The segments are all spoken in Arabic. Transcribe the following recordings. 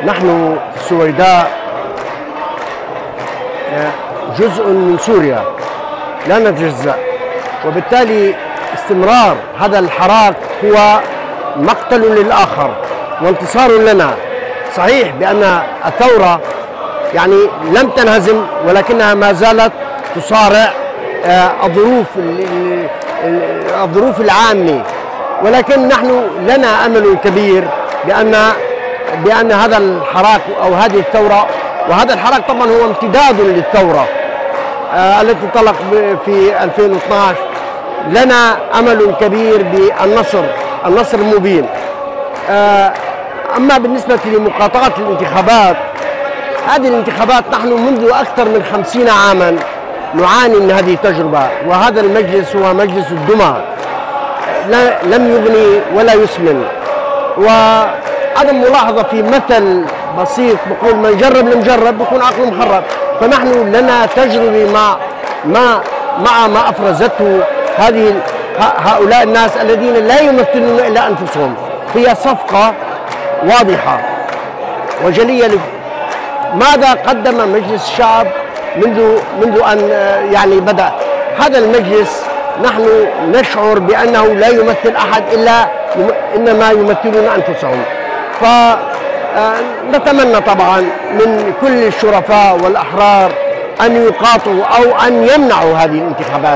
نحن في السويداء جزء من سوريا لا نتجزأ، وبالتالي استمرار هذا الحراك هو مقتل للآخر وانتصار لنا. صحيح بأن الثورة يعني لم تنهزم، ولكنها ما زالت تصارع الظروف العامة، ولكن نحن لنا أمل كبير بأن هذا الحراك أو هذه الثورة، وهذا الحراك طبعا هو امتداد للثورة التي انطلق في 2012، لنا أمل كبير بالنصر المبين. أما بالنسبة لمقاطعة الانتخابات، هذه الانتخابات نحن منذ أكثر من 50 عاما نعاني من هذه التجربة، وهذا المجلس هو مجلس الدمى، لم يغني ولا يسمن. وأنا ملاحظة في مثل بسيط بقول من جرب لمجرب بيكون عقله مخرب، فنحن لنا تجربة مع ما أفرزته هؤلاء الناس الذين لا يمثلون إلا أنفسهم. هي صفقة واضحة وجلية. ماذا قدم مجلس الشعب منذ أن يعني بدأ هذا المجلس؟ نحن نشعر بأنه لا يمثل أحد إنما يمثلون أنفسهم. فنتمنى طبعا من كل الشرفاء والأحرار أن يقاطعوا أو أن يمنعوا هذه الانتخابات.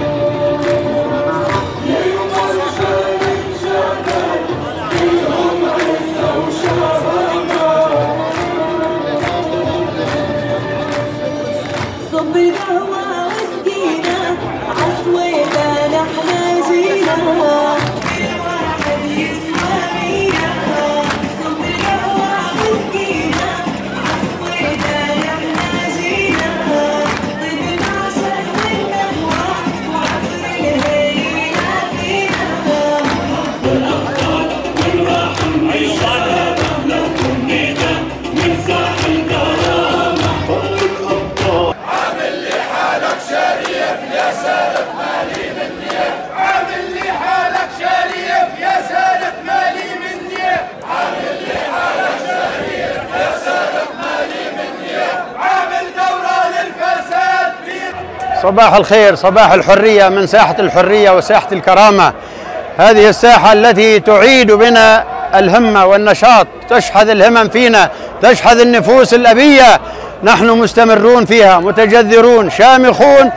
صباح الخير، صباح الحرية من ساحة الحرية وساحة الكرامة. هذه الساحة التي تعيد بنا الهمة والنشاط، تشحذ الهمم فينا، تشحذ النفوس الأبية. نحن مستمرون فيها، متجذرون، شامخون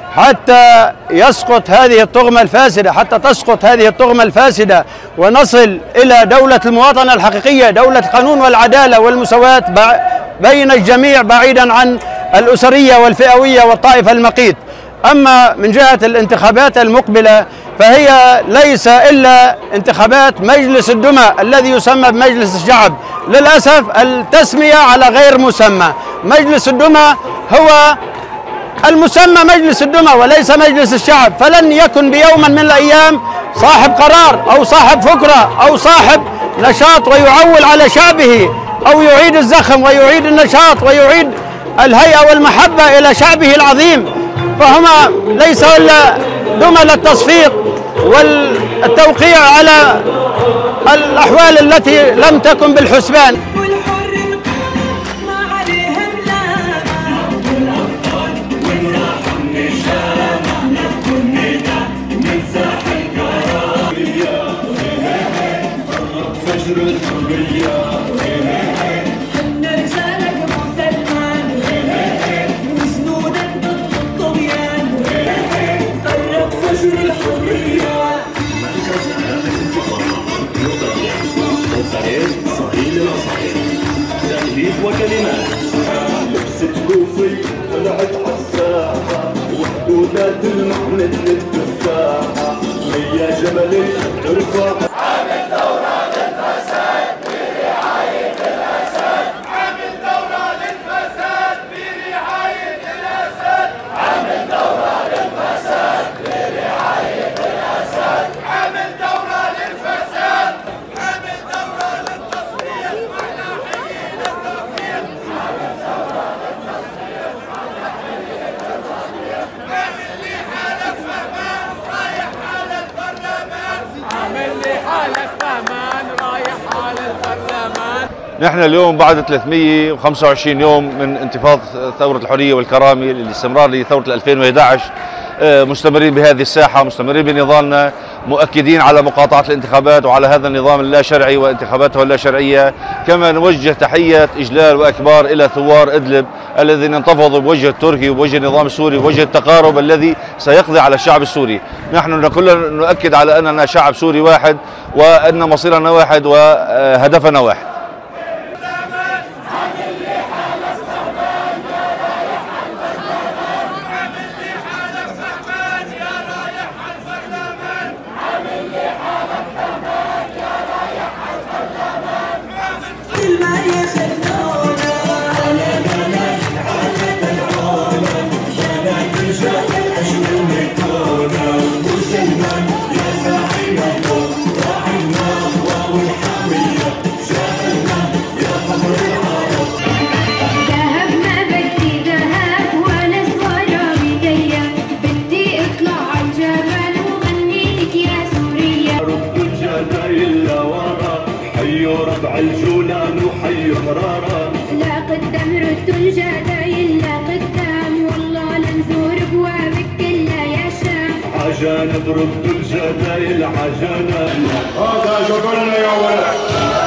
حتى يسقط هذه الطغمة الفاسدة، حتى تسقط هذه الطغمة الفاسدة ونصل إلى دولة المواطنة الحقيقية، دولة القانون والعدالة والمساواة بين الجميع، بعيدا عن الأسرية والفئوية والطائفة المقيت. أما من جهة الانتخابات المقبلة فهي ليس إلا انتخابات مجلس الدمى الذي يسمى بمجلس الشعب. للأسف التسمية على غير مسمى. مجلس الدمى هو المسمى مجلس الدمى وليس مجلس الشعب، فلن يكن بيوما من الأيام صاحب قرار أو صاحب فكرة أو صاحب نشاط ويعول على شعبه، أو يعيد الزخم ويعيد النشاط ويعيد الهيئة والمحبة إلى شعبه العظيم. فهما ليس إلا دمى للتصفيق والتوقيع على الأحوال التي لم تكن بالحسبان. وكلمات لبست كوفي طلعت عالساحة وحدودات المحمد للتفاحة هي جبل ترفع. عامل دورة للفساد برعاية الأسد، عامل دورة للفساد برعاية الأسد، عامل دورة للفساد برعاية الأسد، عامل دورة للفساد، عامل دورة للتصفية على حين التصفية، عامل دورة للتصفية على حين التصفية، عامل لي حالك فهمان رايح على البرلمان. نحن اليوم بعد 325 يوم من انتفاضة ثورة الحرية والكرامة الاستمرار لثورة 2011 مستمرين بهذه الساحة، مستمرين بنضالنا، مؤكدين على مقاطعة الانتخابات وعلى هذا النظام اللا شرعي وانتخاباته اللا شرعية. كما نوجه تحية إجلال وإكبار إلى ثوار إدلب الذين انتفضوا بوجه التركي وبوجه النظام السوري وبوجه التقارب الذي سيقضي على الشعب السوري. نحن كلنا نؤكد على أننا شعب سوري واحد وأن مصيرنا واحد وهدفنا واحد. ربع الجولان وحي قرارا لا قدام رد الجدايل لا قدام والله لنزور بوابك كلها يا شام عجانب رد الجدايل عجانب هذا شكرنا يا ولد.